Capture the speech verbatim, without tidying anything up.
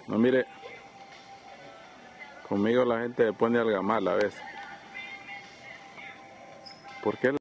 No, mire, conmigo la gente se pone algo mal a veces. ¿Por qué?